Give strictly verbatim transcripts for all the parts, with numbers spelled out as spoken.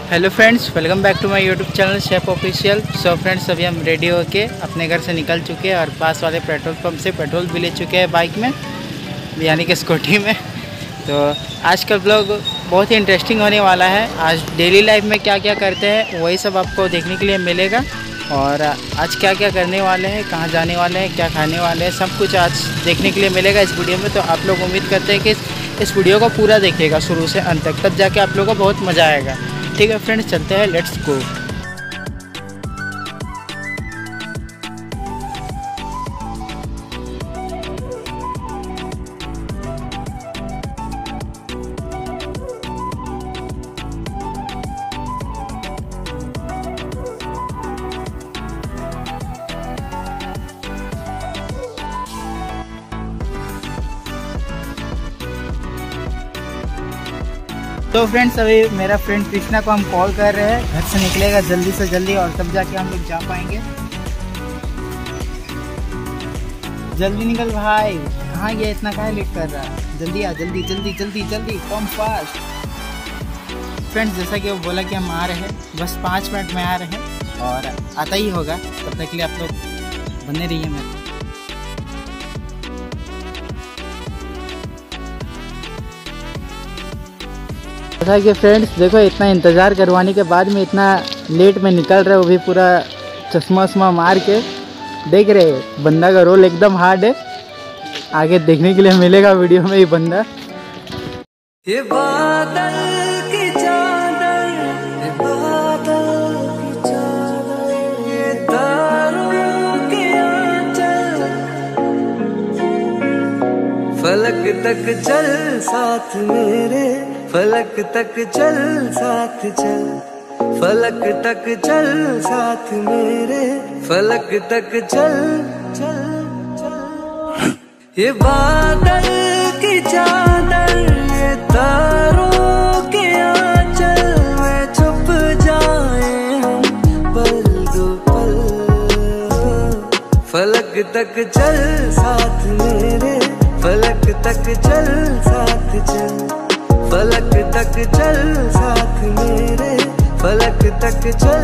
Hello friends, welcome back to my YouTube channel chef official. So friends, अभी हम ready होके अपने घर से निकल चुके हैं और पास वाले पेट्रोल पंप से पेट्रोल भी ले चुके हैं बाइक में, यानी कि स्कूटी में। तो आज का ब्लॉग बहुत ही इंटरेस्टिंग होने वाला है। आज डेली लाइफ में क्या क्या करते हैं वही सब आपको देखने के लिए मिलेगा। और आज क्या क्या करने वाले हैं, कहाँ जाने वाले हैं, क्या खाने वाले हैं, सब कुछ आज देखने के लिए मिलेगा इस वीडियो में। तो आप लोग उम्मीद करते हैं कि इस वीडियो को पूरा देखिएगा शुरू से अंत तक, तब जाके आप लोगों को बहुत मज़ा आएगा। ठीक है फ्रेंड्स, चलते हैं, लेट्स गो। तो फ्रेंड्स, अभी मेरा फ्रेंड कृष्णा को हम कॉल कर रहे हैं, घर से निकलेगा जल्दी से जल्दी और तब जाके हम लोग जा पाएंगे। जल्दी निकल भाई, कहाँ गया, इतना काहे लेट कर रहा है, जल्दी आ, जल्दी जल्दी जल्दी जल्दी, कम फास्ट। फ्रेंड्स, जैसा कि वो बोला कि हम आ रहे हैं, बस पाँच मिनट में आ रहे हैं और आता ही होगा। तब तक के लिए आप लोग बने रहिए मेरे। जैसा कि फ्रेंड्स देखो, इतना इंतज़ार करवाने के बाद में इतना लेट में निकल रहे, वो भी पूरा चश्मा वश्मा मार के। देख रहे बंदा का रोल एकदम हार्ड है, आगे देखने के लिए मिलेगा वीडियो में ये बंदा। ये बादल की चादर, ये बादल की चादर, ये तारों के आंचल, फलक तक चल साथ मेरे, फलक तक चल साथ चल, फलक तक चल साथ मेरे, फलक तक चल चल चल। ये बादल की चादर, ये तारों के आंचल में छुप जाए हम पल दो पल, फलक तक चल साथ मेरे, फलक तक चल साथ चल, फलक तक चल साथ मेरे, फलक तक चल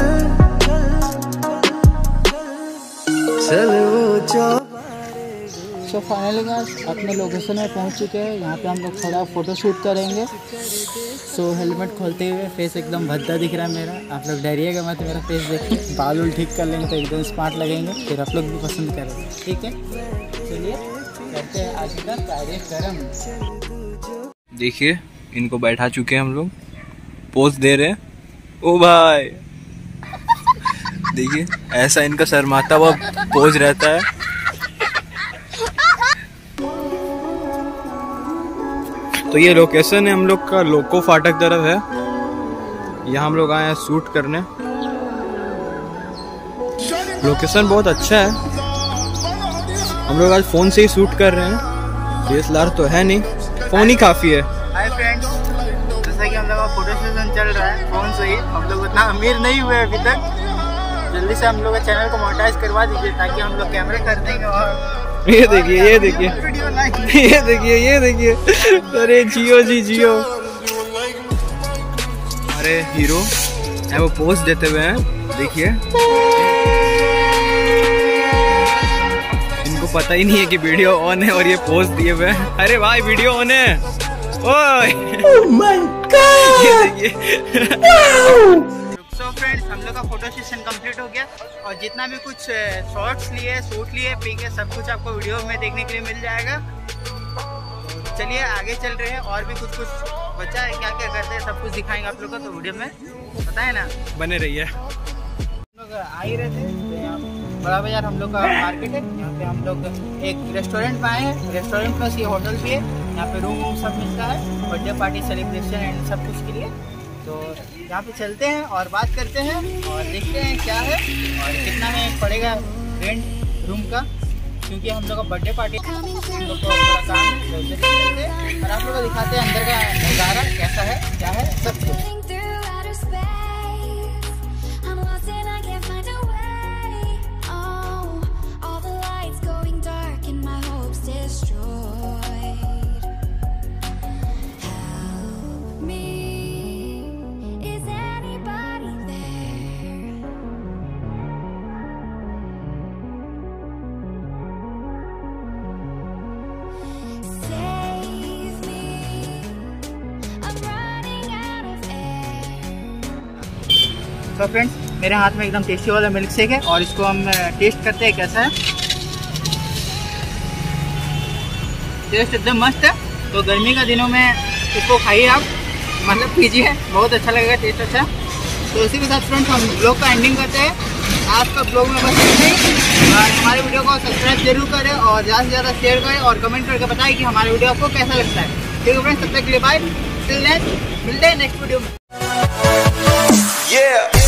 चल वो चौबारे। सो फाइनली गाइस, अपने लोकेशन में पहुंच चुके हैं। यहाँ पे हम लोग थोड़ा फोटो शूट करेंगे। सो so, हेलमेट खोलते हुए फेस एकदम भद्दा दिख रहा है मेरा। आप लोग डरिएगा मत मेरा फेस देख। बाल उल ठीक कर लेंगे तो एकदम स्मार्ट लगेंगे, फिर आप लोग भी पसंद करेंगे। ठीक है, चलिए करते हैं आज का कार्यक्रम। देखिए, इनको बैठा चुके हैं हम लोग, पोज दे रहे हैं। ओ भाई देखिए, ऐसा इनका शर्माता हुआ पोज रहता है। तो ये लोकेशन है हम लोग का, लोको फाटक तरफ है। यहाँ हम लोग आए हैं शूट करने। लोकेशन बहुत अच्छा है। हम लोग आज फोन से ही शूट कर रहे हैं, डी एस एल आर तो है नहीं, फोन ही काफी है। हाय फ्रेंड्स, जैसा कि हम लोग का फोटो सेशन चल रहा है फोन से ही। हम लोग उतना अमीर नहीं हुए अभी तक। जल्दी से हम लोग का चैनल को मोनेटाइज करवा दीजिए ताकि हम लोग कैमरे कर देंगे। और ये देखिए ये देखिए ये देखिए ये देखिए, अरे जियो जी जियो। अरे हीरो है, वो पोज देते हुए हैं, देखिए। इनको पता ही नहीं है कि वीडियो ऑन है और ये पोज दिए हुए हैं। अरे भाई वीडियो ऑन है, ओए oh my God! ये देखिए। सो फ्रेंड्स, हम लोग का फोटो सेशन कंप्लीट हो गया और जितना भी कुछ शॉट्स लिए, शूट लिए, पी के सब कुछ आपको वीडियो में देखने के लिए मिल जाएगा। चलिए आगे चल रहे हैं, और भी कुछ कुछ बचा है, क्या क्या करते हैं सब कुछ दिखाएंगे आप लोग को, तो वीडियो में पता है ना, बने रहिए। हम लोग आ ही रहे थे तो यहाँ बड़ा बाजार हम लोग का मार्केट है। यहाँ पे हम लोग एक रेस्टोरेंट में आए हैं, रेस्टोरेंट प्लस ये होटल भी है। यहाँ पे रूम वूम सब मिलता है बर्थडे पार्टी सेलिब्रेशन एंड सब कुछ के लिए। तो यहाँ पे चलते हैं और बात करते हैं और देखते हैं क्या है और कितना में पड़ेगा रेंट रूम का, क्योंकि हम लोग का बर्थडे पार्टी हम लोग को थोड़ा काम है। तो चलते हैं और आप लोग को दिखाते हैं अंदर का नज़ारा कैसा है, क्या है सब कुछ। Help me, is anybody तो फ्रेंड्स मेरे हाथ में एकदम टेस्टी वाला मिल्क शेक है और इसको हम टेस्ट करते हैं कैसा है। टेस्ट एकदम मस्त है। तो गर्मी का दिनों में इसको खाइए आप, मतलब पीजिए, बहुत अच्छा लगेगा, टेस्ट अच्छा। तो इसी के साथ फ्रेंड्स हम ब्लॉग का एंडिंग करते हैं। आज का ब्लॉग में बस इतना ही। और हमारे वीडियो को सब्सक्राइब जरूर करें और ज़्यादा से ज़्यादा शेयर करें और कमेंट करके बताएं कि हमारे वीडियो आपको कैसा लगता है। ठीक है फ्रेंड्स, तब तक के लिए बाय, टिल नेक्स्ट, मिलते हैं नेक्स्ट वीडियो में। Yeah.